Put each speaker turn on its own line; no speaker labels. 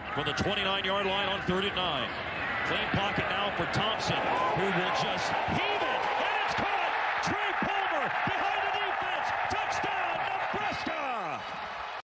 from the 29-yard line on 3rd and 9. Clean pocket now for Thompson, who will just heave it